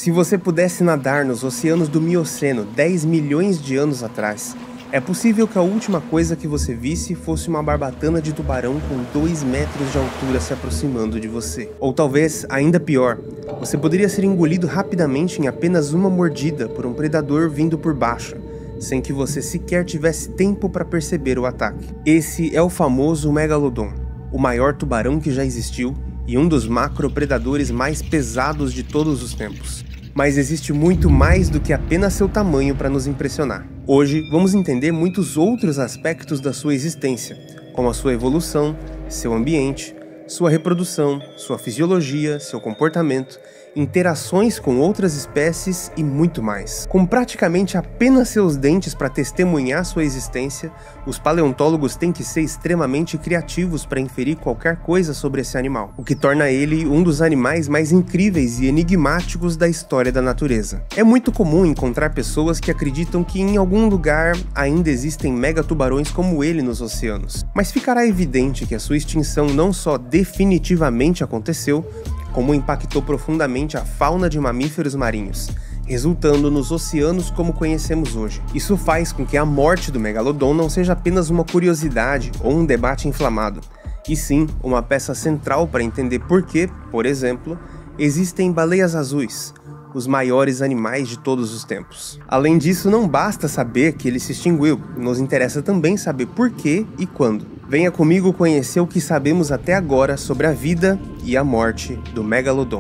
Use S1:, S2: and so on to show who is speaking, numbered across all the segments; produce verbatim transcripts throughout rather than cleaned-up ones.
S1: Se você pudesse nadar nos oceanos do Mioceno dez milhões de anos atrás, é possível que a última coisa que você visse fosse uma barbatana de tubarão com dois metros de altura se aproximando de você. Ou talvez, ainda pior, você poderia ser engolido rapidamente em apenas uma mordida por um predador vindo por baixo, sem que você sequer tivesse tempo para perceber o ataque. Esse é o famoso Megalodon, o maior tubarão que já existiu e um dos macropredadores mais pesados de todos os tempos. Mas existe muito mais do que apenas seu tamanho para nos impressionar. Hoje vamos entender muitos outros aspectos da sua existência, como a sua evolução, seu ambiente, sua reprodução, sua fisiologia, seu comportamento, interações com outras espécies e muito mais. Com praticamente apenas seus dentes para testemunhar sua existência, os paleontólogos têm que ser extremamente criativos para inferir qualquer coisa sobre esse animal, o que torna ele um dos animais mais incríveis e enigmáticos da história da natureza. É muito comum encontrar pessoas que acreditam que em algum lugar ainda existem megatubarões como ele nos oceanos, mas ficará evidente que a sua extinção não só definitivamente aconteceu, como impactou profundamente a fauna de mamíferos marinhos, resultando nos oceanos como conhecemos hoje. Isso faz com que a morte do Megalodon não seja apenas uma curiosidade ou um debate inflamado, e sim uma peça central para entender por que, por exemplo, existem baleias azuis, os maiores animais de todos os tempos. Além disso, não basta saber que ele se extinguiu, nos interessa também saber por que e quando. Venha comigo conhecer o que sabemos até agora sobre a vida e a morte do Megalodon.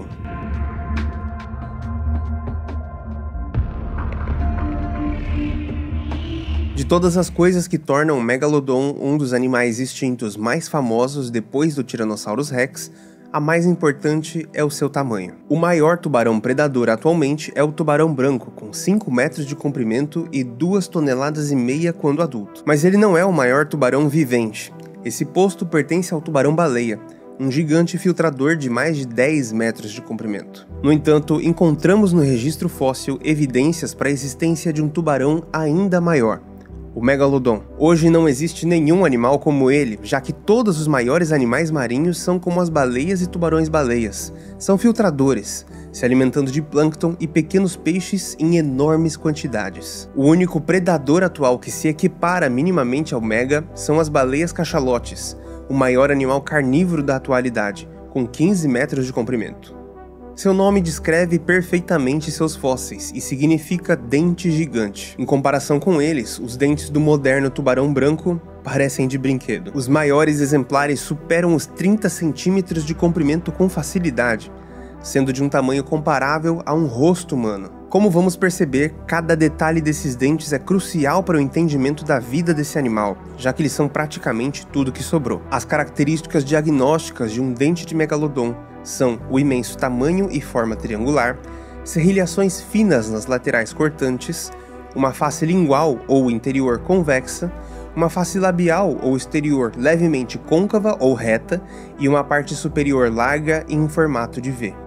S1: De todas as coisas que tornam o Megalodon um dos animais extintos mais famosos depois do Tyrannosaurus Rex, a mais importante é o seu tamanho. O maior tubarão predador atualmente é o tubarão branco, com cinco metros de comprimento e duas toneladas e meia quando adulto. Mas ele não é o maior tubarão vivente. Esse posto pertence ao tubarão-baleia, um gigante filtrador de mais de dez metros de comprimento. No entanto, encontramos no registro fóssil evidências para a existência de um tubarão ainda maior, o Megalodon. Hoje não existe nenhum animal como ele, já que todos os maiores animais marinhos são como as baleias e tubarões-baleias. São filtradores, se alimentando de plâncton e pequenos peixes em enormes quantidades. O único predador atual que se equipara minimamente ao mega são as baleias cachalotes, o maior animal carnívoro da atualidade, com quinze metros de comprimento. Seu nome descreve perfeitamente seus fósseis e significa dente gigante. Em comparação com eles, os dentes do moderno tubarão branco parecem de brinquedo. Os maiores exemplares superam os trinta centímetros de comprimento com facilidade, sendo de um tamanho comparável a um rosto humano. Como vamos perceber, cada detalhe desses dentes é crucial para o entendimento da vida desse animal, já que eles são praticamente tudo que sobrou. As características diagnósticas de um dente de Megalodon são o imenso tamanho e forma triangular, serrilhações finas nas laterais cortantes, uma face lingual ou interior convexa, uma face labial ou exterior levemente côncava ou reta e uma parte superior larga e em formato de V.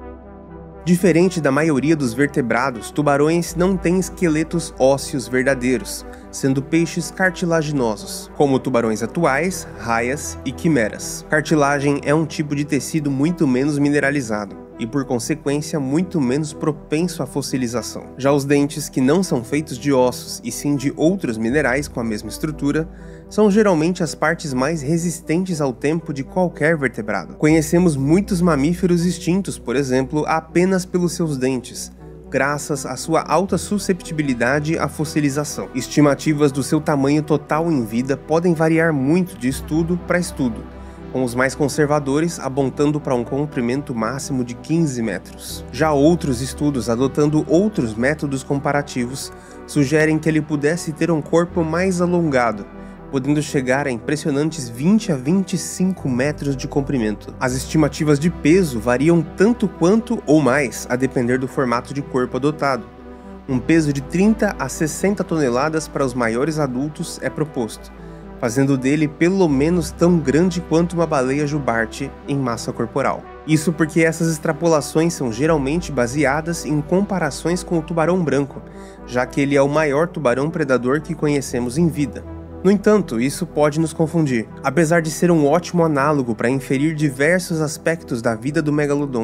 S1: Diferente da maioria dos vertebrados, tubarões não têm esqueletos ósseos verdadeiros, sendo peixes cartilaginosos, como tubarões atuais, raias e quimeras. Cartilagem é um tipo de tecido muito menos mineralizado e, por consequência, muito menos propenso à fossilização. Já os dentes, que não são feitos de ossos e sim de outros minerais com a mesma estrutura, são geralmente as partes mais resistentes ao tempo de qualquer vertebrado. Conhecemos muitos mamíferos extintos, por exemplo, apenas pelos seus dentes, graças à sua alta susceptibilidade à fossilização. Estimativas do seu tamanho total em vida podem variar muito de estudo para estudo, com os mais conservadores apontando para um comprimento máximo de quinze metros. Já outros estudos, adotando outros métodos comparativos, sugerem que ele pudesse ter um corpo mais alongado, podendo chegar a impressionantes vinte a vinte e cinco metros de comprimento. As estimativas de peso variam tanto quanto ou mais, a depender do formato de corpo adotado. Um peso de trinta a sessenta toneladas para os maiores adultos é proposto, fazendo dele pelo menos tão grande quanto uma baleia jubarte em massa corporal. Isso porque essas extrapolações são geralmente baseadas em comparações com o tubarão branco, já que ele é o maior tubarão predador que conhecemos em vida. No entanto, isso pode nos confundir. Apesar de ser um ótimo análogo para inferir diversos aspectos da vida do Megalodon,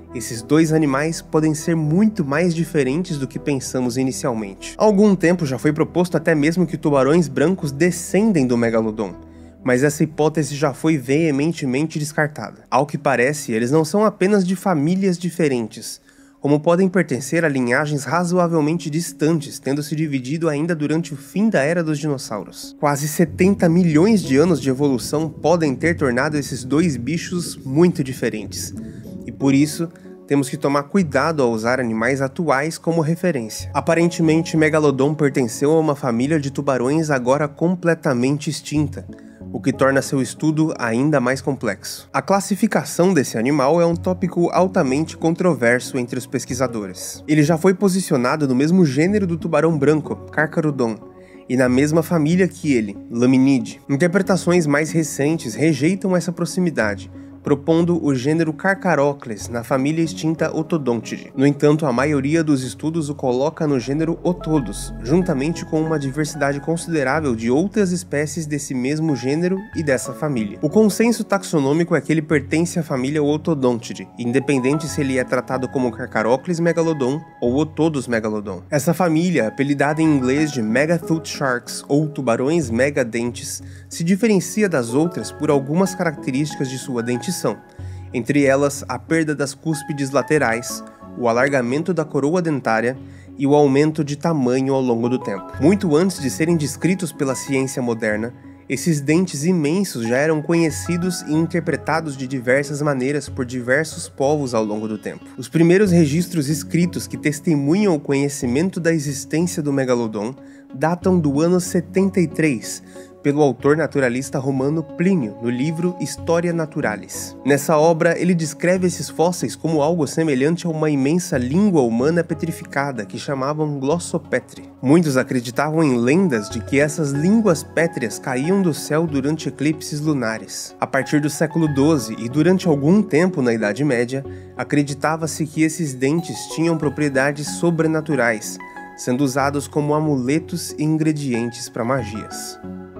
S1: Esses dois animais podem ser muito mais diferentes do que pensamos inicialmente. Há algum tempo já foi proposto até mesmo que tubarões brancos descendem do megalodon, mas essa hipótese já foi veementemente descartada. Ao que parece, eles não são apenas de famílias diferentes, como podem pertencer a linhagens razoavelmente distantes, tendo se dividido ainda durante o fim da era dos dinossauros. Quase setenta milhões de anos de evolução podem ter tornado esses dois bichos muito diferentes, e por isso temos que tomar cuidado ao usar animais atuais como referência. Aparentemente, Megalodon pertenceu a uma família de tubarões agora completamente extinta, o que torna seu estudo ainda mais complexo. A classificação desse animal é um tópico altamente controverso entre os pesquisadores. Ele já foi posicionado no mesmo gênero do tubarão branco, Carcharodon, e na mesma família que ele, Laminidae. Interpretações mais recentes rejeitam essa proximidade, propondo o gênero Carcharocles na família extinta Otodontidae. No entanto, a maioria dos estudos o coloca no gênero Otodus, juntamente com uma diversidade considerável de outras espécies desse mesmo gênero e dessa família. O consenso taxonômico é que ele pertence à família Otodontidae, independente se ele é tratado como Carcharocles megalodon ou Otodus megalodon. Essa família, apelidada em inglês de Megatooth Sharks ou tubarões megadentes, se diferencia das outras por algumas características de sua dentição. Entre elas, a perda das cúspides laterais, o alargamento da coroa dentária e o aumento de tamanho ao longo do tempo. Muito antes de serem descritos pela ciência moderna, esses dentes imensos já eram conhecidos e interpretados de diversas maneiras por diversos povos ao longo do tempo. Os primeiros registros escritos que testemunham o conhecimento da existência do megalodon datam do ano setenta e três, pelo autor naturalista romano Plínio, no livro Historia Naturalis. Nessa obra, ele descreve esses fósseis como algo semelhante a uma imensa língua humana petrificada que chamavam glossopétre. Muitos acreditavam em lendas de que essas línguas pétreas caíam do céu durante eclipses lunares. A partir do século doze e durante algum tempo na Idade Média, acreditava-se que esses dentes tinham propriedades sobrenaturais, sendo usados como amuletos e ingredientes para magias.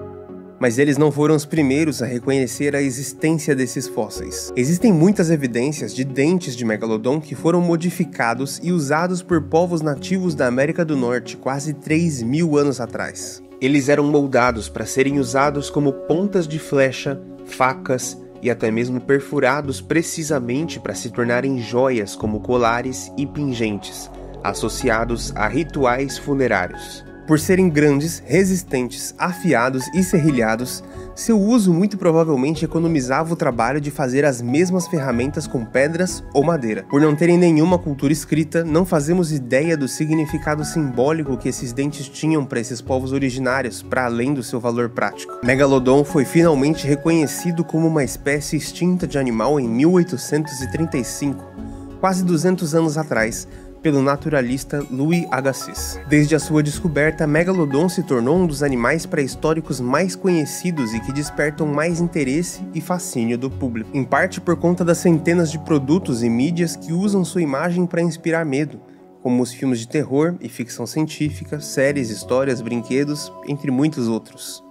S1: Mas eles não foram os primeiros a reconhecer a existência desses fósseis. Existem muitas evidências de dentes de megalodon que foram modificados e usados por povos nativos da América do Norte quase três mil anos atrás. Eles eram moldados para serem usados como pontas de flecha, facas e até mesmo perfurados precisamente para se tornarem joias como colares e pingentes, associados a rituais funerários. Por serem grandes, resistentes, afiados e serrilhados, seu uso muito provavelmente economizava o trabalho de fazer as mesmas ferramentas com pedras ou madeira. Por não terem nenhuma cultura escrita, não fazemos ideia do significado simbólico que esses dentes tinham para esses povos originários, para além do seu valor prático. Megalodon foi finalmente reconhecido como uma espécie extinta de animal em mil oitocentos e trinta e cinco, quase duzentos anos atrás, pelo naturalista Louis Agassiz. Desde a sua descoberta, Megalodon se tornou um dos animais pré-históricos mais conhecidos e que despertam mais interesse e fascínio do público, em parte por conta das centenas de produtos e mídias que usam sua imagem para inspirar medo, como os filmes de terror e ficção científica, séries, histórias, brinquedos, entre muitos outros.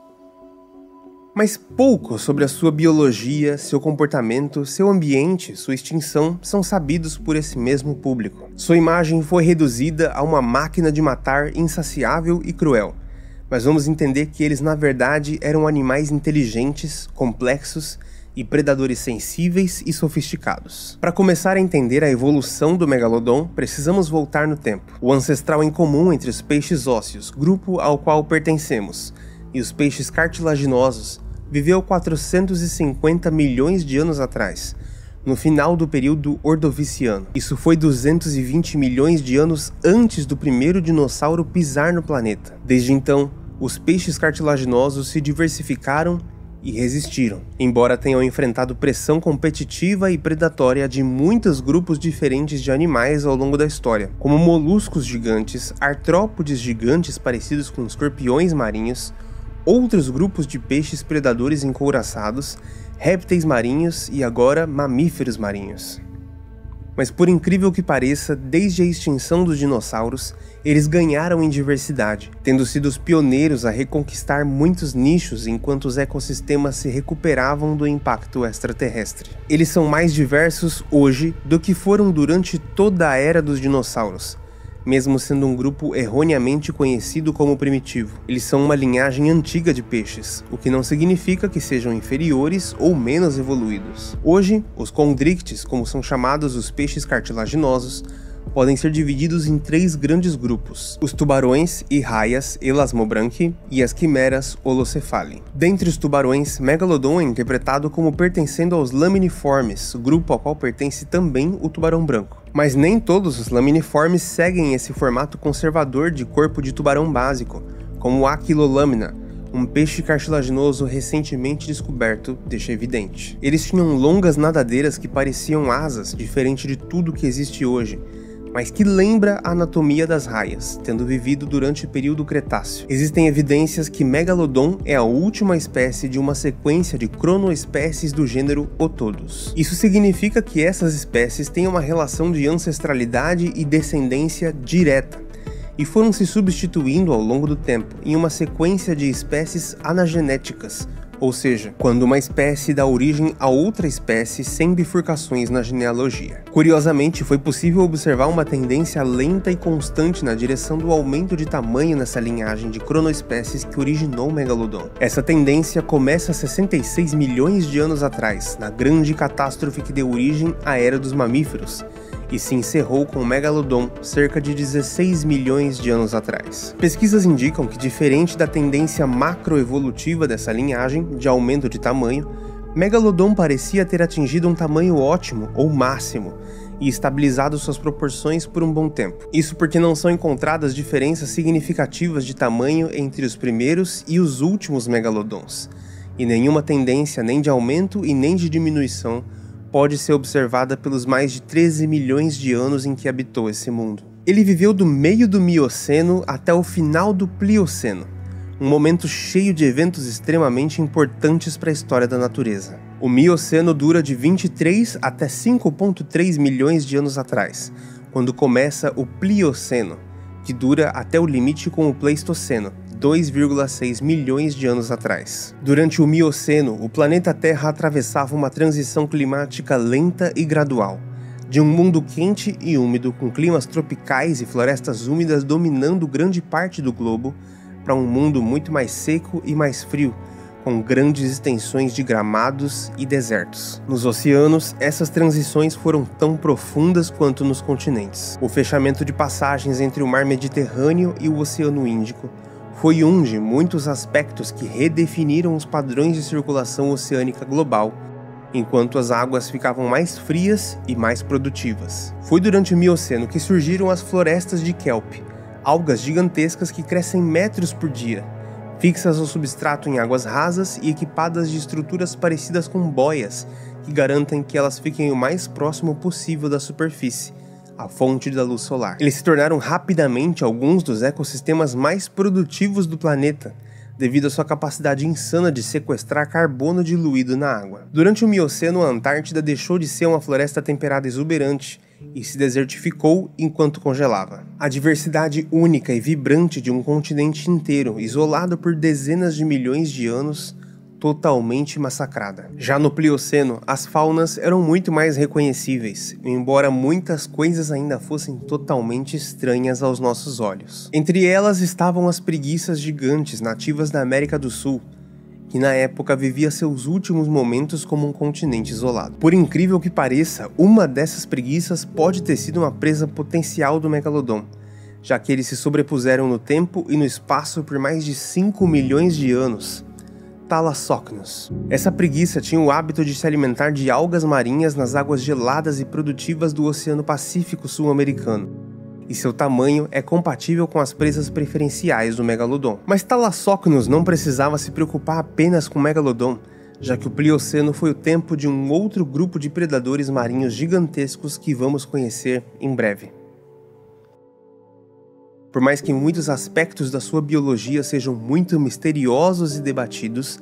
S1: Mas pouco sobre a sua biologia, seu comportamento, seu ambiente, sua extinção são sabidos por esse mesmo público. Sua imagem foi reduzida a uma máquina de matar insaciável e cruel, mas vamos entender que eles na verdade eram animais inteligentes, complexos e predadores sensíveis e sofisticados. Para começar a entender a evolução do megalodon, precisamos voltar no tempo. O ancestral em comum entre os peixes ósseos, grupo ao qual pertencemos, e os peixes cartilaginosos, viveu quatrocentos e cinquenta milhões de anos atrás, no final do período Ordoviciano. Isso foi duzentos e vinte milhões de anos antes do primeiro dinossauro pisar no planeta. Desde então, os peixes cartilaginosos se diversificaram e resistiram, embora tenham enfrentado pressão competitiva e predatória de muitos grupos diferentes de animais ao longo da história, como moluscos gigantes, artrópodes gigantes parecidos com escorpiões marinhos, outros grupos de peixes predadores encouraçados, répteis marinhos e agora mamíferos marinhos. Mas por incrível que pareça, desde a extinção dos dinossauros, eles ganharam em diversidade, tendo sido os pioneiros a reconquistar muitos nichos enquanto os ecossistemas se recuperavam do impacto extraterrestre. Eles são mais diversos hoje do que foram durante toda a era dos dinossauros, mesmo sendo um grupo erroneamente conhecido como primitivo. Eles são uma linhagem antiga de peixes, o que não significa que sejam inferiores ou menos evoluídos. Hoje, os condrictes, como são chamados os peixes cartilaginosos, podem ser divididos em três grandes grupos: os tubarões e raias Elasmobranchi e as quimeras Holocephali. Dentre os tubarões, Megalodon é interpretado como pertencendo aos laminiformes, grupo ao qual pertence também o tubarão branco. Mas nem todos os laminiformes seguem esse formato conservador de corpo de tubarão básico, como o Aquilolamina, um peixe cartilaginoso recentemente descoberto, deixa evidente. Eles tinham longas nadadeiras que pareciam asas, diferente de tudo que existe hoje, mas que lembra a anatomia das raias, tendo vivido durante o período Cretáceo. Existem evidências que Megalodon é a última espécie de uma sequência de cronoespécies do gênero Otodus. Isso significa que essas espécies têm uma relação de ancestralidade e descendência direta, e foram se substituindo ao longo do tempo em uma sequência de espécies anagenéticas, ou seja, quando uma espécie dá origem a outra espécie sem bifurcações na genealogia. Curiosamente, foi possível observar uma tendência lenta e constante na direção do aumento de tamanho nessa linhagem de cronoespécies que originou o Megalodon. Essa tendência começa sessenta e seis milhões de anos atrás, na grande catástrofe que deu origem à Era dos Mamíferos, e se encerrou com o Megalodon cerca de dezesseis milhões de anos atrás. Pesquisas indicam que, diferente da tendência macroevolutiva dessa linhagem, de aumento de tamanho, Megalodon parecia ter atingido um tamanho ótimo ou máximo e estabilizado suas proporções por um bom tempo. Isso porque não são encontradas diferenças significativas de tamanho entre os primeiros e os últimos Megalodons, e nenhuma tendência nem de aumento e nem de diminuição pode ser observada pelos mais de treze milhões de anos em que habitou esse mundo. Ele viveu do meio do Mioceno até o final do Plioceno, um momento cheio de eventos extremamente importantes para a história da natureza. O Mioceno dura de vinte e três até cinco vírgula três milhões de anos atrás, quando começa o Plioceno, que dura até o limite com o Pleistoceno, dois vírgula seis milhões de anos atrás. Durante o Mioceno, o planeta Terra atravessava uma transição climática lenta e gradual, de um mundo quente e úmido com climas tropicais e florestas úmidas dominando grande parte do globo, para um mundo muito mais seco e mais frio, com grandes extensões de gramados e desertos. Nos oceanos, essas transições foram tão profundas quanto nos continentes. O fechamento de passagens entre o Mar Mediterrâneo e o Oceano Índico foi um de muitos aspectos que redefiniram os padrões de circulação oceânica global, enquanto as águas ficavam mais frias e mais produtivas. Foi durante o Mioceno que surgiram as florestas de kelp, algas gigantescas que crescem metros por dia, fixas ao substrato em águas rasas e equipadas de estruturas parecidas com boias, que garantem que elas fiquem o mais próximo possível da superfície, a fonte da luz solar. Eles se tornaram rapidamente alguns dos ecossistemas mais produtivos do planeta, devido à sua capacidade insana de sequestrar carbono diluído na água. Durante o Mioceno, a Antártida deixou de ser uma floresta temperada exuberante e se desertificou enquanto congelava. A diversidade única e vibrante de um continente inteiro, isolado por dezenas de milhões de anos, totalmente massacrada. Já no Plioceno, as faunas eram muito mais reconhecíveis, embora muitas coisas ainda fossem totalmente estranhas aos nossos olhos. Entre elas estavam as preguiças gigantes nativas da América do Sul, que na época vivia seus últimos momentos como um continente isolado. Por incrível que pareça, uma dessas preguiças pode ter sido uma presa potencial do Megalodon, já que eles se sobrepuseram no tempo e no espaço por mais de cinco milhões de anos. Thalassocnus. Essa preguiça tinha o hábito de se alimentar de algas marinhas nas águas geladas e produtivas do Oceano Pacífico Sul-Americano, e seu tamanho é compatível com as presas preferenciais do Megalodon. Mas Thalassocnus não precisava se preocupar apenas com o Megalodon, já que o Plioceno foi o tempo de um outro grupo de predadores marinhos gigantescos que vamos conhecer em breve. Por mais que muitos aspectos da sua biologia sejam muito misteriosos e debatidos,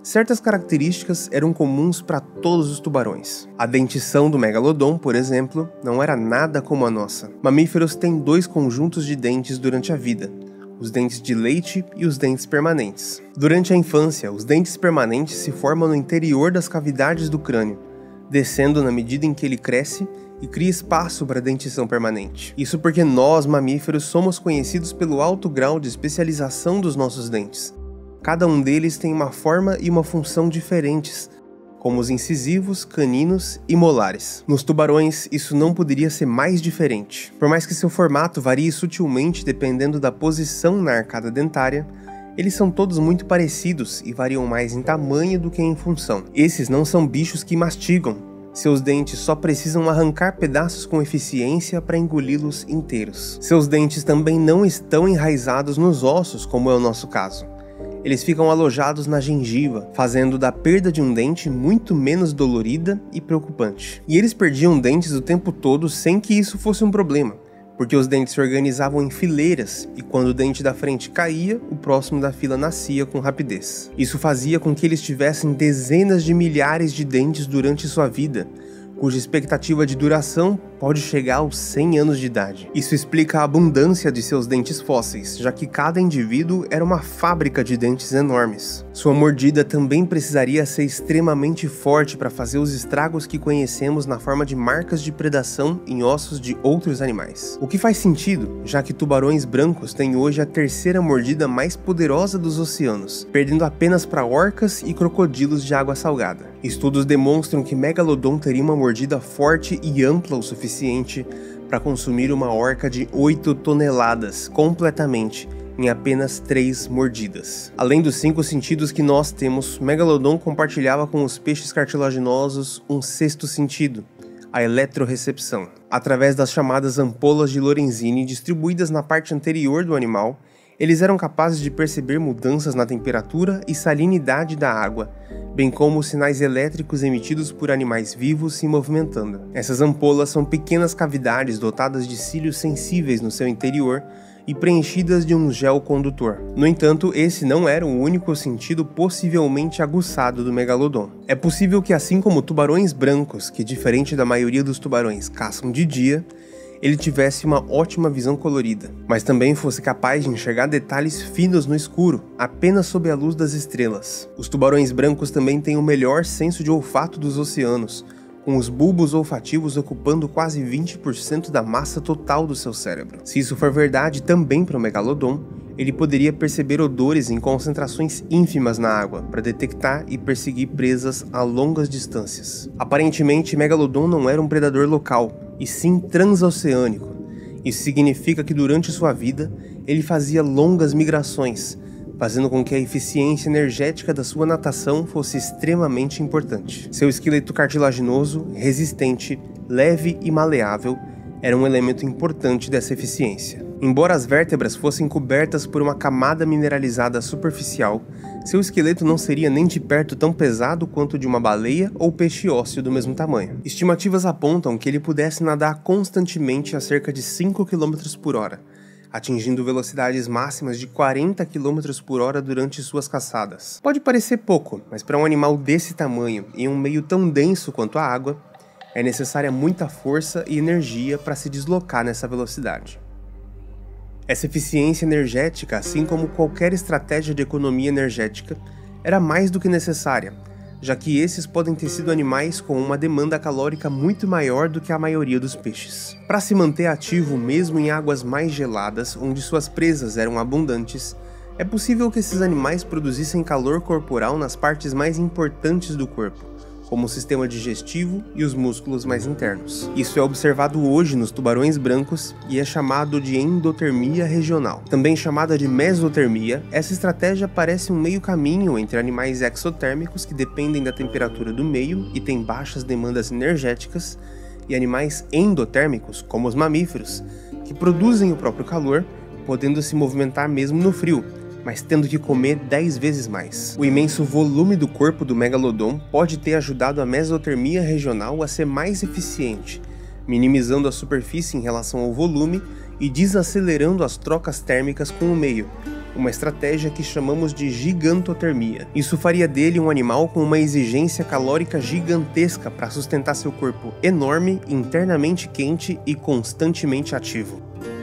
S1: Certas características eram comuns para todos os tubarões. A dentição do Megalodon, por exemplo, não era nada como a nossa. Mamíferos têm dois conjuntos de dentes durante a vida, os dentes de leite e os dentes permanentes. Durante a infância, os dentes permanentes se formam no interior das cavidades do crânio, descendo na medida em que ele cresce e cria espaço para a dentição permanente. Isso porque nós, mamíferos, somos conhecidos pelo alto grau de especialização dos nossos dentes. Cada um deles tem uma forma e uma função diferentes, como os incisivos, caninos e molares. Nos tubarões, isso não poderia ser mais diferente. Por mais que seu formato varie sutilmente dependendo da posição na arcada dentária, eles são todos muito parecidos e variam mais em tamanho do que em função. Esses não são bichos que mastigam. Seus dentes só precisam arrancar pedaços com eficiência para engoli-los inteiros. Seus dentes também não estão enraizados nos ossos, como é o nosso caso. Eles ficam alojados na gengiva, fazendo da perda de um dente muito menos dolorida e preocupante. E eles perdiam dentes o tempo todo sem que isso fosse um problema, porque os dentes se organizavam em fileiras e quando o dente da frente caía, o próximo da fila nascia com rapidez. Isso fazia com que eles tivessem dezenas de milhares de dentes durante sua vida, cuja expectativa de duração pode chegar aos cem anos de idade. Isso explica a abundância de seus dentes fósseis, já que cada indivíduo era uma fábrica de dentes enormes. Sua mordida também precisaria ser extremamente forte para fazer os estragos que conhecemos na forma de marcas de predação em ossos de outros animais. O que faz sentido, já que tubarões brancos têm hoje a terceira mordida mais poderosa dos oceanos, perdendo apenas para orcas e crocodilos de água salgada. Estudos demonstram que Megalodon teria uma mordida forte e ampla o suficiente para consumir uma orca de oito toneladas completamente em apenas três mordidas. Além dos cinco sentidos que nós temos, Megalodon compartilhava com os peixes cartilaginosos um sexto sentido, a eletrorecepção. Através das chamadas ampolas de Lorenzini distribuídas na parte anterior do animal, eles eram capazes de perceber mudanças na temperatura e salinidade da água, bem como os sinais elétricos emitidos por animais vivos se movimentando. Essas ampolas são pequenas cavidades dotadas de cílios sensíveis no seu interior e preenchidas de um gel condutor. No entanto, esse não era o único sentido possivelmente aguçado do Megalodon. É possível que, assim como tubarões brancos, que diferente da maioria dos tubarões caçam de dia, ele tivesse uma ótima visão colorida, mas também fosse capaz de enxergar detalhes finos no escuro, apenas sob a luz das estrelas. Os tubarões brancos também têm o melhor senso de olfato dos oceanos, com os bulbos olfativos ocupando quase vinte por cento da massa total do seu cérebro. Se isso for verdade também para o Megalodon, ele poderia perceber odores em concentrações ínfimas na água para detectar e perseguir presas a longas distâncias. Aparentemente, Megalodon não era um predador local, e sim transoceânico. Isso significa que durante sua vida, ele fazia longas migrações, fazendo com que a eficiência energética da sua natação fosse extremamente importante. Seu esqueleto cartilaginoso, resistente, leve e maleável era um elemento importante dessa eficiência. Embora as vértebras fossem cobertas por uma camada mineralizada superficial, seu esqueleto não seria nem de perto tão pesado quanto de uma baleia ou peixe ósseo do mesmo tamanho. Estimativas apontam que ele pudesse nadar constantemente a cerca de cinco quilômetros por hora, atingindo velocidades máximas de quarenta quilômetros por hora durante suas caçadas. Pode parecer pouco, mas para um animal desse tamanho, em um meio tão denso quanto a água, é necessária muita força e energia para se deslocar nessa velocidade. Essa eficiência energética, assim como qualquer estratégia de economia energética, era mais do que necessária, já que esses podem ter sido animais com uma demanda calórica muito maior do que a maioria dos peixes. Para se manter ativo mesmo em águas mais geladas, onde suas presas eram abundantes, é possível que esses animais produzissem calor corporal nas partes mais importantes do corpo, como o sistema digestivo e os músculos mais internos. Isso é observado hoje nos tubarões brancos e é chamado de endotermia regional. Também chamada de mesotermia, essa estratégia parece um meio caminho entre animais exotérmicos que dependem da temperatura do meio e têm baixas demandas energéticas, e animais endotérmicos, como os mamíferos, que produzem o próprio calor, podendo se movimentar mesmo no frio, mas tendo que comer dez vezes mais. O imenso volume do corpo do Megalodon pode ter ajudado a mesotermia regional a ser mais eficiente, minimizando a superfície em relação ao volume e desacelerando as trocas térmicas com o meio, uma estratégia que chamamos de gigantotermia. Isso faria dele um animal com uma exigência calórica gigantesca para sustentar seu corpo enorme, internamente quente e constantemente ativo.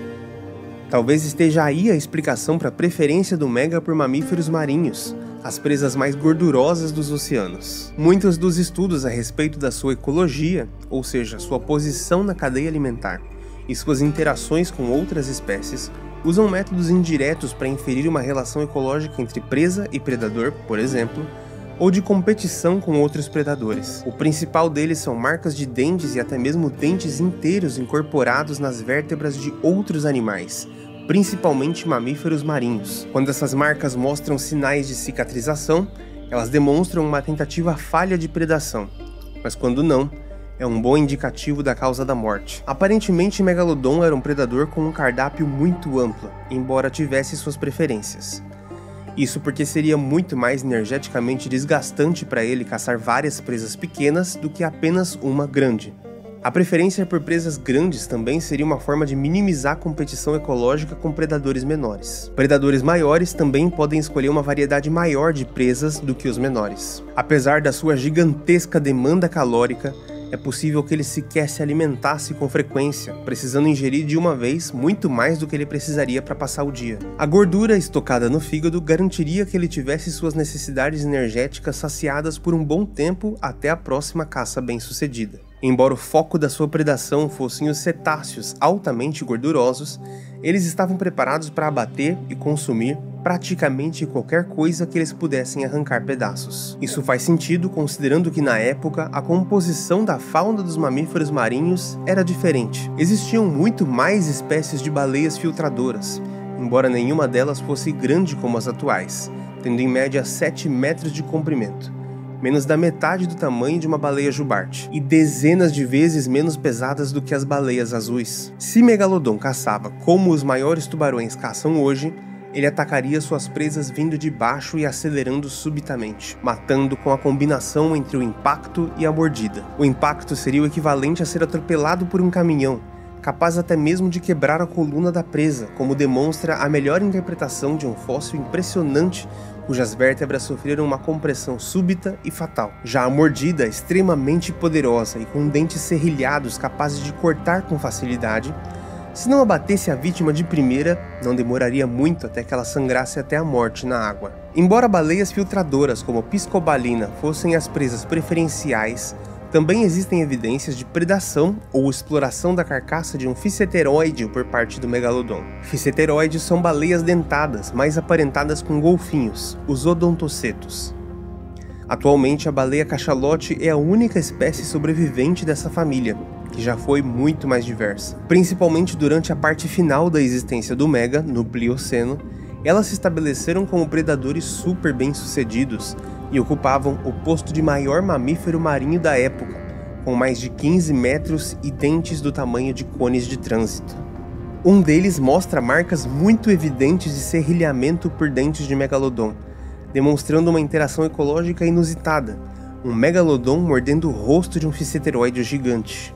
S1: Talvez esteja aí a explicação para a preferência do Mega por mamíferos marinhos, as presas mais gordurosas dos oceanos. Muitos dos estudos a respeito da sua ecologia, ou seja, sua posição na cadeia alimentar, e suas interações com outras espécies, usam métodos indiretos para inferir uma relação ecológica entre presa e predador, por exemplo, ou de competição com outros predadores. O principal deles são marcas de dentes e até mesmo dentes inteiros incorporados nas vértebras de outros animais, principalmente mamíferos marinhos. Quando essas marcas mostram sinais de cicatrização, elas demonstram uma tentativa falha de predação, mas quando não, é um bom indicativo da causa da morte. Aparentemente, Megalodon era um predador com um cardápio muito amplo, embora tivesse suas preferências. Isso porque seria muito mais energeticamente desgastante para ele caçar várias presas pequenas do que apenas uma grande. A preferência por presas grandes também seria uma forma de minimizar a competição ecológica com predadores menores. Predadores maiores também podem escolher uma variedade maior de presas do que os menores. Apesar da sua gigantesca demanda calórica, é possível que ele sequer se alimentasse com frequência, precisando ingerir de uma vez muito mais do que ele precisaria para passar o dia. A gordura estocada no fígado garantiria que ele tivesse suas necessidades energéticas saciadas por um bom tempo até a próxima caça bem-sucedida. Embora o foco da sua predação fossem os cetáceos altamente gordurosos, eles estavam preparados para abater e consumir praticamente qualquer coisa que eles pudessem arrancar pedaços. Isso faz sentido considerando que na época a composição da fauna dos mamíferos marinhos era diferente. Existiam muito mais espécies de baleias filtradoras, embora nenhuma delas fosse grande como as atuais, tendo em média sete metros de comprimento, menos da metade do tamanho de uma baleia jubarte, e dezenas de vezes menos pesadas do que as baleias azuis. Se Megalodon caçava como os maiores tubarões caçam hoje, ele atacaria suas presas vindo de baixo e acelerando subitamente, matando com a combinação entre o impacto e a mordida. O impacto seria o equivalente a ser atropelado por um caminhão, capaz até mesmo de quebrar a coluna da presa, como demonstra a melhor interpretação de um fóssil impressionante cujas vértebras sofreram uma compressão súbita e fatal. Já a mordida, extremamente poderosa e com dentes serrilhados capazes de cortar com facilidade, se não abatesse a vítima de primeira, não demoraria muito até que ela sangrasse até a morte na água. Embora baleias filtradoras como Piscobalina fossem as presas preferenciais, também existem evidências de predação ou exploração da carcaça de um fiseteroide por parte do Megalodon. Fiseteroides são baleias dentadas, mais aparentadas com golfinhos, os odontocetos. Atualmente, a baleia cachalote é a única espécie sobrevivente dessa família, que já foi muito mais diversa. Principalmente durante a parte final da existência do Mega, no Plioceno, elas se estabeleceram como predadores super bem-sucedidos e ocupavam o posto de maior mamífero marinho da época, com mais de quinze metros e dentes do tamanho de cones de trânsito. Um deles mostra marcas muito evidentes de serrilhamento por dentes de Megalodon, demonstrando uma interação ecológica inusitada, um Megalodon mordendo o rosto de um fiseteroide gigante.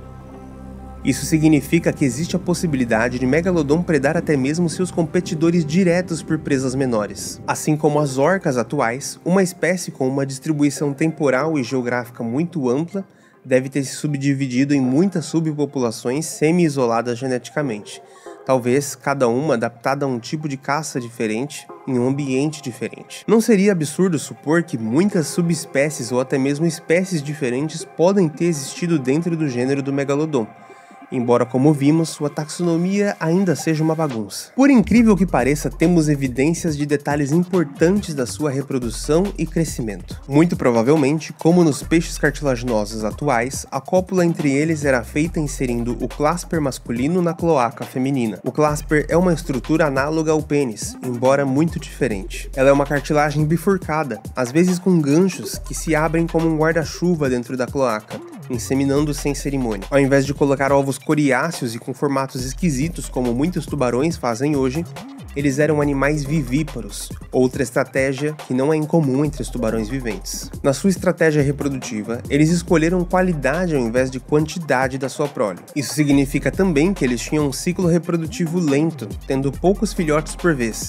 S1: Isso significa que existe a possibilidade de Megalodon predar até mesmo seus competidores diretos por presas menores. Assim como as orcas atuais, uma espécie com uma distribuição temporal e geográfica muito ampla deve ter se subdividido em muitas subpopulações semi-isoladas geneticamente, talvez cada uma adaptada a um tipo de caça diferente, em um ambiente diferente. Não seria absurdo supor que muitas subespécies ou até mesmo espécies diferentes podem ter existido dentro do gênero do Megalodon, embora, como vimos, sua taxonomia ainda seja uma bagunça. Por incrível que pareça, temos evidências de detalhes importantes da sua reprodução e crescimento. Muito provavelmente, como nos peixes cartilaginosos atuais, a cópula entre eles era feita inserindo o clasper masculino na cloaca feminina. O clasper é uma estrutura análoga ao pênis, embora muito diferente. Ela é uma cartilagem bifurcada, às vezes com ganchos que se abrem como um guarda-chuva dentro da cloaca, inseminando sem cerimônia. Ao invés de colocar ovos coriáceos e com formatos esquisitos como muitos tubarões fazem hoje, eles eram animais vivíparos, outra estratégia que não é incomum entre os tubarões viventes. Na sua estratégia reprodutiva, eles escolheram qualidade ao invés de quantidade da sua prole. Isso significa também que eles tinham um ciclo reprodutivo lento, tendo poucos filhotes por vez,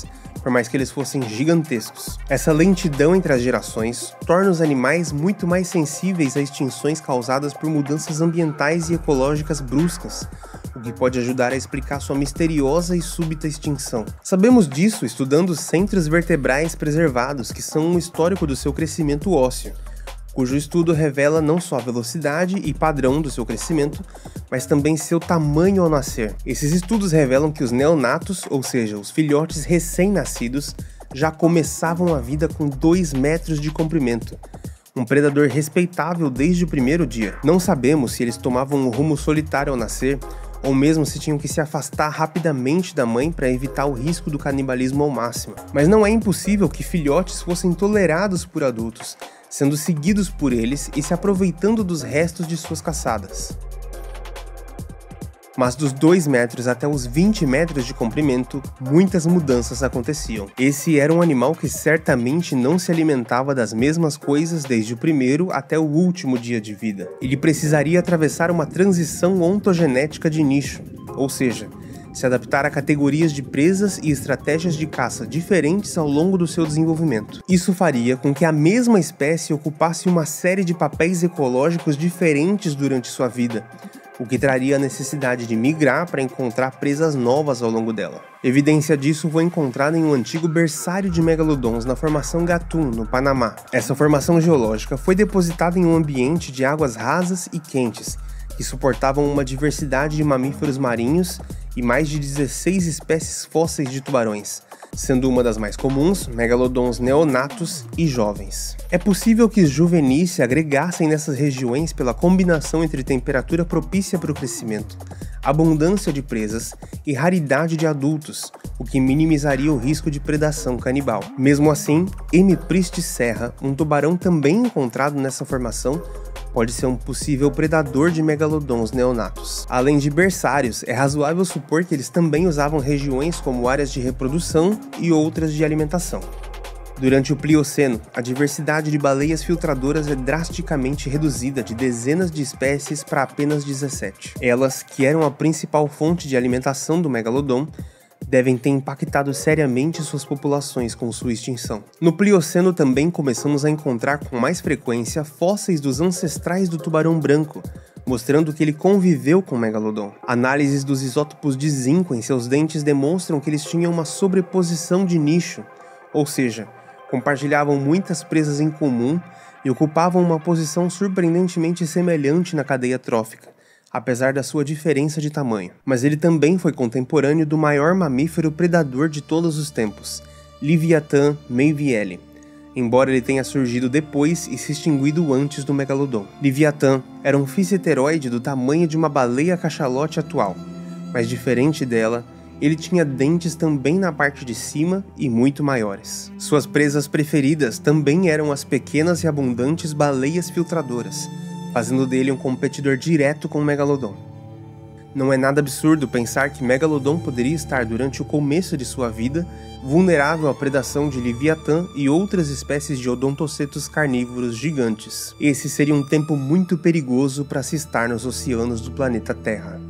S1: por mais que eles fossem gigantescos. Essa lentidão entre as gerações torna os animais muito mais sensíveis a extinções causadas por mudanças ambientais e ecológicas bruscas, o que pode ajudar a explicar sua misteriosa e súbita extinção. Sabemos disso estudando os centros vertebrais preservados, que são um histórico do seu crescimento ósseo, cujo estudo revela não só a velocidade e padrão do seu crescimento, mas também seu tamanho ao nascer. Esses estudos revelam que os neonatos, ou seja, os filhotes recém-nascidos, já começavam a vida com dois metros de comprimento, um predador respeitável desde o primeiro dia. Não sabemos se eles tomavam um rumo solitário ao nascer, ou mesmo se tinham que se afastar rapidamente da mãe para evitar o risco do canibalismo ao máximo. Mas não é impossível que filhotes fossem tolerados por adultos, sendo seguidos por eles e se aproveitando dos restos de suas caçadas. Mas dos dois metros até os vinte metros de comprimento, muitas mudanças aconteciam. Esse era um animal que certamente não se alimentava das mesmas coisas desde o primeiro até o último dia de vida. Ele precisaria atravessar uma transição ontogenética de nicho, ou seja, se adaptar a categorias de presas e estratégias de caça diferentes ao longo do seu desenvolvimento. Isso faria com que a mesma espécie ocupasse uma série de papéis ecológicos diferentes durante sua vida, o que traria a necessidade de migrar para encontrar presas novas ao longo dela. Evidência disso foi encontrada em um antigo berçário de megalodons na formação Gatun, no Panamá. Essa formação geológica foi depositada em um ambiente de águas rasas e quentes, que suportavam uma diversidade de mamíferos marinhos e mais de dezesseis espécies fósseis de tubarões, sendo uma das mais comuns megalodons neonatos e jovens. É possível que os juvenis se agregassem nessas regiões pela combinação entre temperatura propícia para o crescimento, abundância de presas e raridade de adultos, o que minimizaria o risco de predação canibal. Mesmo assim, M. pristis serra, um tubarão também encontrado nessa formação, pode ser um possível predador de megalodons neonatos. Além de berçários, é razoável supor que eles também usavam regiões como áreas de reprodução e outras de alimentação. Durante o Plioceno, a diversidade de baleias filtradoras é drasticamente reduzida de dezenas de espécies para apenas dezessete. Elas, que eram a principal fonte de alimentação do megalodon, devem ter impactado seriamente suas populações com sua extinção. No Plioceno também começamos a encontrar com mais frequência fósseis dos ancestrais do tubarão branco, mostrando que ele conviveu com o megalodon. Análises dos isótopos de zinco em seus dentes demonstram que eles tinham uma sobreposição de nicho, ou seja, compartilhavam muitas presas em comum e ocupavam uma posição surpreendentemente semelhante na cadeia trófica, apesar da sua diferença de tamanho. Mas ele também foi contemporâneo do maior mamífero predador de todos os tempos, Livyatan meiviele, embora ele tenha surgido depois e se extinguido antes do megalodon. Livyatan era um ficiteroide do tamanho de uma baleia cachalote atual, mas diferente dela, ele tinha dentes também na parte de cima e muito maiores. Suas presas preferidas também eram as pequenas e abundantes baleias filtradoras, fazendo dele um competidor direto com o megalodon. Não é nada absurdo pensar que megalodon poderia estar durante o começo de sua vida vulnerável à predação de Livyatan e outras espécies de odontocetos carnívoros gigantes. Esse seria um tempo muito perigoso para se estar nos oceanos do planeta Terra.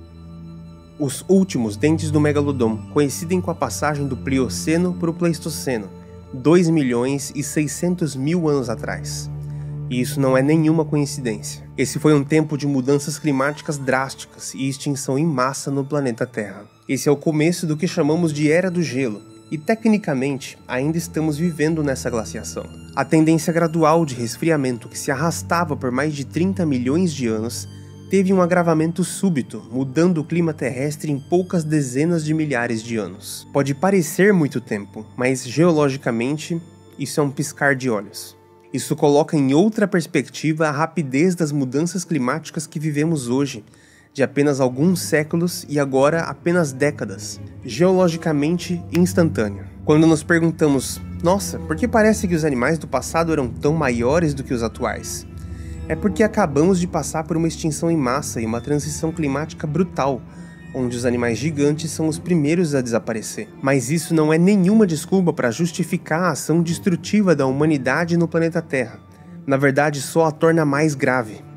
S1: Os últimos dentes do megalodon coincidem com a passagem do Plioceno para o Pleistoceno, dois milhões e seiscentos mil anos atrás. E isso não é nenhuma coincidência. Esse foi um tempo de mudanças climáticas drásticas e extinção em massa no planeta Terra. Esse é o começo do que chamamos de Era do Gelo, e tecnicamente ainda estamos vivendo nessa glaciação. A tendência gradual de resfriamento que se arrastava por mais de trinta milhões de anos teve um agravamento súbito, mudando o clima terrestre em poucas dezenas de milhares de anos. Pode parecer muito tempo, mas geologicamente isso é um piscar de olhos. Isso coloca em outra perspectiva a rapidez das mudanças climáticas que vivemos hoje, de apenas alguns séculos e agora apenas décadas, geologicamente instantâneo. Quando nos perguntamos, nossa, por que parece que os animais do passado eram tão maiores do que os atuais? É porque acabamos de passar por uma extinção em massa e uma transição climática brutal, onde os animais gigantes são os primeiros a desaparecer. Mas isso não é nenhuma desculpa para justificar a ação destrutiva da humanidade no planeta Terra. Na verdade, só a torna mais grave.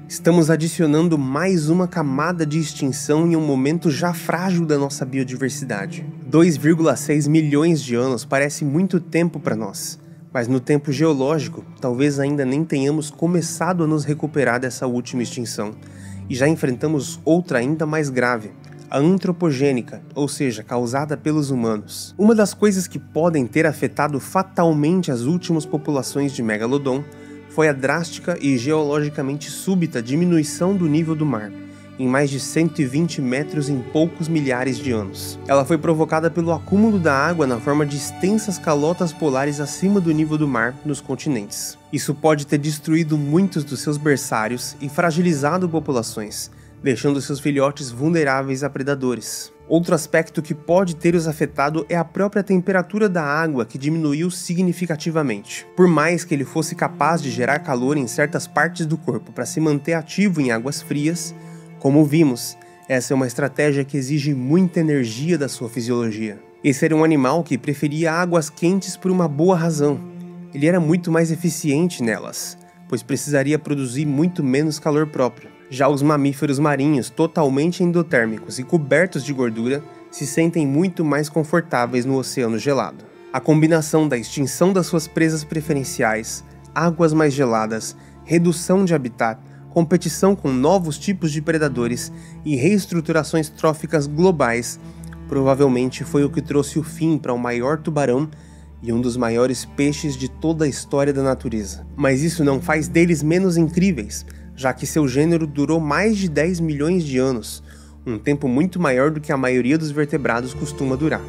S1: Estamos adicionando mais uma camada de extinção em um momento já frágil da nossa biodiversidade. dois vírgula seis milhões de anos parece muito tempo para nós, mas no tempo geológico, talvez ainda nem tenhamos começado a nos recuperar dessa última extinção, e já enfrentamos outra ainda mais grave, a antropogênica, ou seja, causada pelos humanos. Uma das coisas que podem ter afetado fatalmente as últimas populações de Megalodon foi a drástica e geologicamente súbita diminuição do nível do mar, em mais de cento e vinte metros em poucos milhares de anos. Ela foi provocada pelo acúmulo da água na forma de extensas calotas polares acima do nível do mar nos continentes. Isso pode ter destruído muitos dos seus berçários e fragilizado populações, deixando seus filhotes vulneráveis a predadores. Outro aspecto que pode ter os afetado é a própria temperatura da água, que diminuiu significativamente. Por mais que ele fosse capaz de gerar calor em certas partes do corpo para se manter ativo em águas frias, como vimos, essa é uma estratégia que exige muita energia da sua fisiologia. Esse era um animal que preferia águas quentes por uma boa razão. Ele era muito mais eficiente nelas, pois precisaria produzir muito menos calor próprio. Já os mamíferos marinhos, totalmente endotérmicos e cobertos de gordura, se sentem muito mais confortáveis no oceano gelado. A combinação da extinção das suas presas preferenciais, águas mais geladas, redução de habitat, competição com novos tipos de predadores e reestruturações tróficas globais, provavelmente foi o que trouxe o fim para o maior tubarão e um dos maiores peixes de toda a história da natureza. Mas isso não faz deles menos incríveis, já que seu gênero durou mais de dez milhões de anos, um tempo muito maior do que a maioria dos vertebrados costuma durar.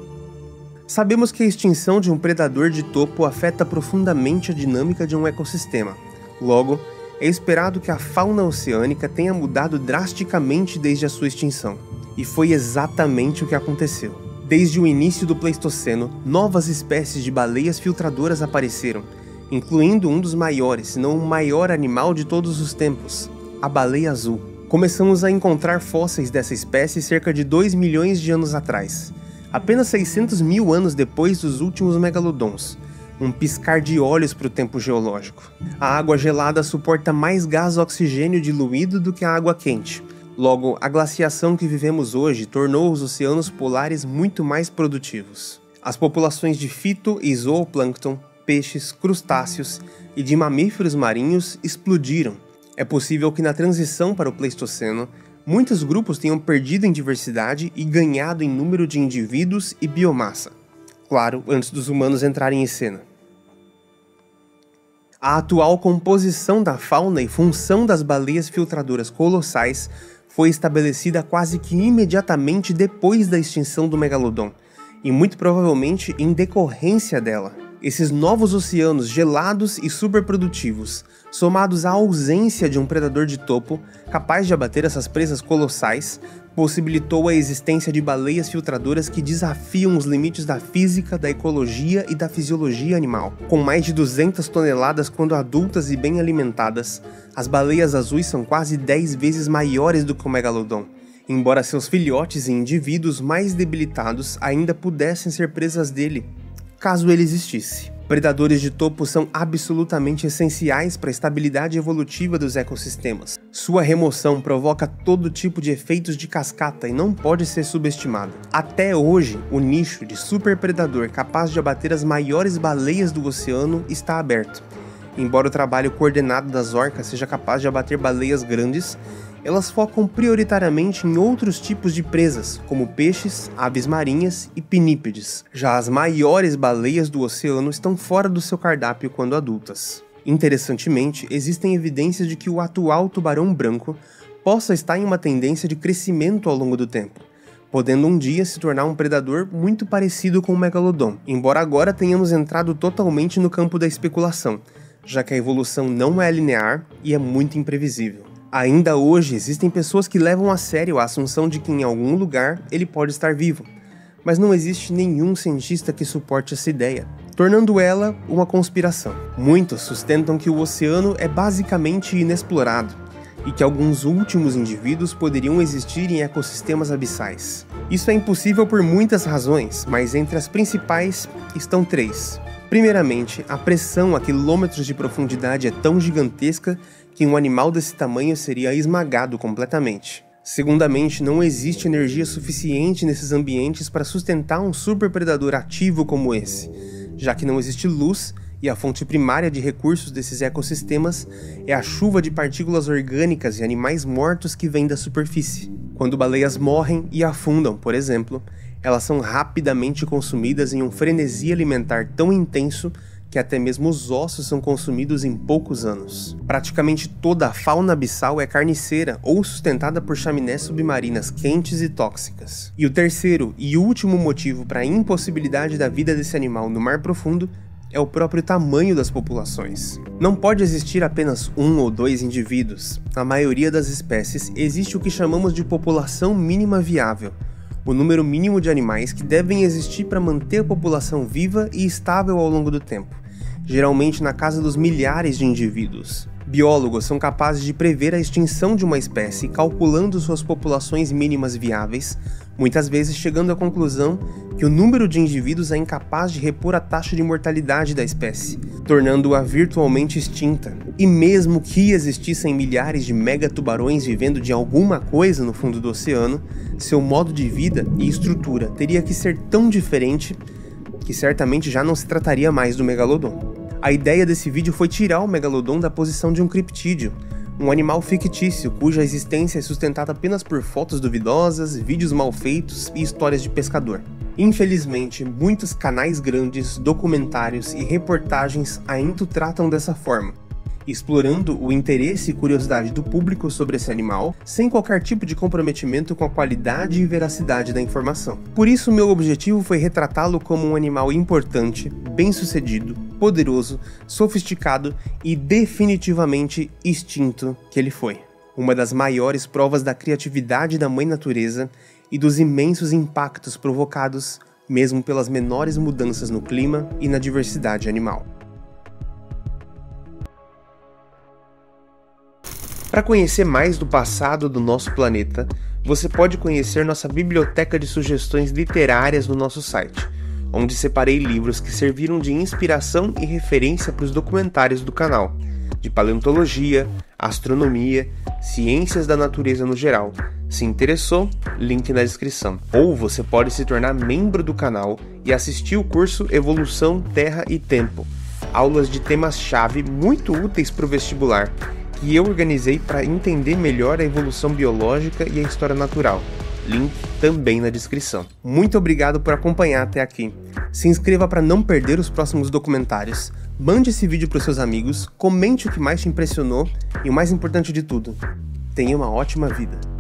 S1: Sabemos que a extinção de um predador de topo afeta profundamente a dinâmica de um ecossistema. Logo, é esperado que a fauna oceânica tenha mudado drasticamente desde a sua extinção. E foi exatamente o que aconteceu. Desde o início do Pleistoceno, novas espécies de baleias filtradoras apareceram, incluindo um dos maiores, se não o maior animal de todos os tempos, a baleia azul. Começamos a encontrar fósseis dessa espécie cerca de dois milhões de anos atrás, apenas seiscentos mil anos depois dos últimos megalodons, um piscar de olhos para o tempo geológico. A água gelada suporta mais gás oxigênio diluído do que a água quente. Logo, a glaciação que vivemos hoje tornou os oceanos polares muito mais produtivos. As populações de fito e zooplâncton, peixes, crustáceos e de mamíferos marinhos explodiram. É possível que na transição para o Pleistoceno, muitos grupos tenham perdido em diversidade e ganhado em número de indivíduos e biomassa. Claro, antes dos humanos entrarem em cena. A atual composição da fauna e função das baleias filtradoras colossais foi estabelecida quase que imediatamente depois da extinção do megalodon, e muito provavelmente em decorrência dela. Esses novos oceanos gelados e superprodutivos, somados à ausência de um predador de topo capaz de abater essas presas colossais, possibilitou a existência de baleias filtradoras que desafiam os limites da física, da ecologia e da fisiologia animal. Com mais de duzentas toneladas quando adultas e bem alimentadas, as baleias azuis são quase dez vezes maiores do que o megalodon, embora seus filhotes e indivíduos mais debilitados ainda pudessem ser presas dele, caso ele existisse. Predadores de topo são absolutamente essenciais para a estabilidade evolutiva dos ecossistemas. Sua remoção provoca todo tipo de efeitos de cascata e não pode ser subestimada. Até hoje, o nicho de superpredador capaz de abater as maiores baleias do oceano está aberto. Embora o trabalho coordenado das orcas seja capaz de abater baleias grandes, elas focam prioritariamente em outros tipos de presas, como peixes, aves marinhas e pinípedes. Já as maiores baleias do oceano estão fora do seu cardápio quando adultas. Interessantemente, existem evidências de que o atual tubarão branco possa estar em uma tendência de crescimento ao longo do tempo, podendo um dia se tornar um predador muito parecido com o megalodon, embora agora tenhamos entrado totalmente no campo da especulação, já que a evolução não é linear e é muito imprevisível. Ainda hoje existem pessoas que levam a sério a assunção de que em algum lugar ele pode estar vivo, mas não existe nenhum cientista que suporte essa ideia, tornando ela uma conspiração. Muitos sustentam que o oceano é basicamente inexplorado e que alguns últimos indivíduos poderiam existir em ecossistemas abissais. Isso é impossível por muitas razões, mas entre as principais estão três. Primeiramente, a pressão a quilômetros de profundidade é tão gigantesca que um animal desse tamanho seria esmagado completamente. Segundamente, não existe energia suficiente nesses ambientes para sustentar um superpredador ativo como esse, já que não existe luz e a fonte primária de recursos desses ecossistemas é a chuva de partículas orgânicas e animais mortos que vem da superfície. Quando baleias morrem e afundam, por exemplo, elas são rapidamente consumidas em um frenesi alimentar tão intenso que até mesmo os ossos são consumidos em poucos anos. Praticamente toda a fauna abissal é carniceira ou sustentada por chaminés submarinas quentes e tóxicas. E o terceiro e último motivo para a impossibilidade da vida desse animal no mar profundo é o próprio tamanho das populações. Não pode existir apenas um ou dois indivíduos. Na maioria das espécies existe o que chamamos de população mínima viável, o número mínimo de animais que devem existir para manter a população viva e estável ao longo do tempo, geralmente na casa dos milhares de indivíduos. Biólogos são capazes de prever a extinção de uma espécie calculando suas populações mínimas viáveis, muitas vezes chegando à conclusão que o número de indivíduos é incapaz de repor a taxa de mortalidade da espécie, tornando-a virtualmente extinta. E mesmo que existissem milhares de megatubarões vivendo de alguma coisa no fundo do oceano, seu modo de vida e estrutura teria que ser tão diferente que certamente já não se trataria mais do megalodon. A ideia desse vídeo foi tirar o megalodon da posição de um criptídeo, um animal fictício cuja existência é sustentada apenas por fotos duvidosas, vídeos mal feitos e histórias de pescador. Infelizmente, muitos canais grandes, documentários e reportagens ainda o tratam dessa forma, explorando o interesse e curiosidade do público sobre esse animal, sem qualquer tipo de comprometimento com a qualidade e veracidade da informação. Por isso, meu objetivo foi retratá-lo como um animal importante, bem-sucedido, poderoso, sofisticado e definitivamente extinto que ele foi. Uma das maiores provas da criatividade da mãe natureza e dos imensos impactos provocados, mesmo pelas menores mudanças no clima e na diversidade animal. Para conhecer mais do passado do nosso planeta, você pode conhecer nossa biblioteca de sugestões literárias no nosso site, onde separei livros que serviram de inspiração e referência para os documentários do canal, de paleontologia, astronomia, ciências da natureza no geral. Se interessou, link na descrição. Ou você pode se tornar membro do canal e assistir o curso Evolução, Terra e Tempo, aulas de temas-chave muito úteis para o vestibular, que eu organizei para entender melhor a evolução biológica e a história natural. Link também na descrição. Muito obrigado por acompanhar até aqui. Se inscreva para não perder os próximos documentários. Mande esse vídeo para os seus amigos, comente o que mais te impressionou e o mais importante de tudo, tenha uma ótima vida.